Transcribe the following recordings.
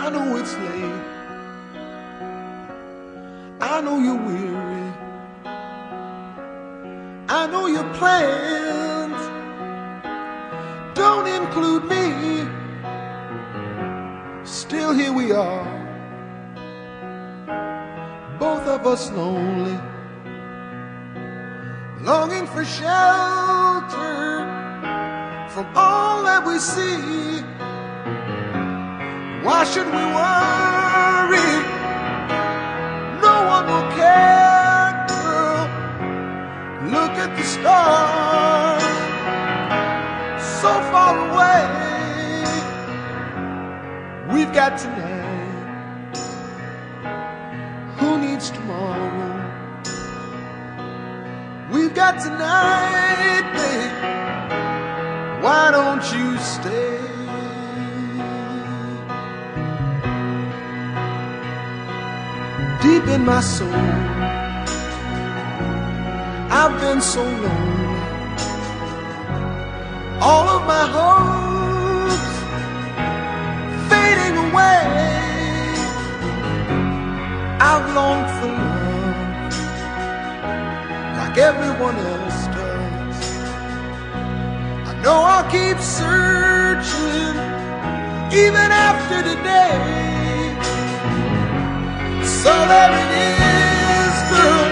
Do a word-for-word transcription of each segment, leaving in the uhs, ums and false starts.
I know it's late, I know you're weary, I know your plans don't include me. Still here we are, both of us lonely, longing for shelter from all that we see. Why should we worry? No one will care, girl. Look at the stars, so far away. We've got tonight, who needs tomorrow? We've got tonight, babe, why don't you stay? Deep in my soul, I've been so lonely. All of my hopes fading away. I've longed for love like everyone else does. I know I'll keep searching even after today. So there it is, girl,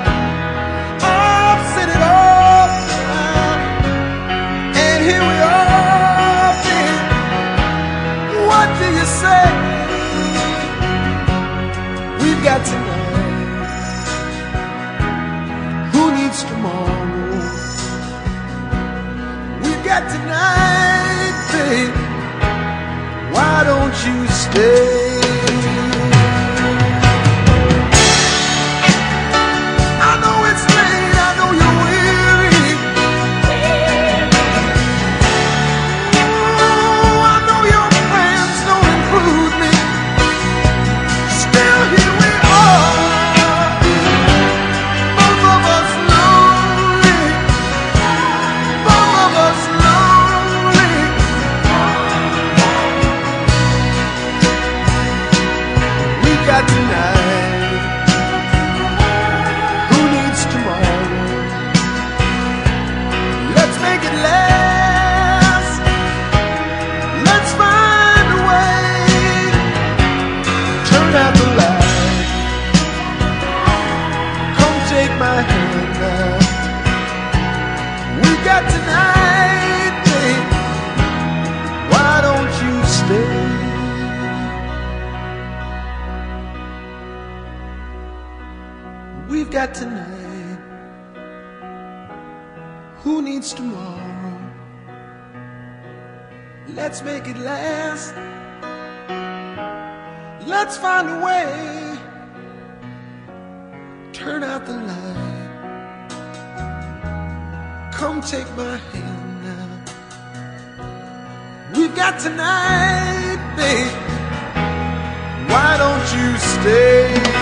I've said it all down, and here we are, babe. What do you say? We've got tonight, who needs tomorrow? We've got tonight, babe, why don't you stay? We've got tonight, who needs tomorrow? Let's make it last. Let's find a way. Turn out the light. Come take my hand now. We've got tonight, babe, why don't you stay?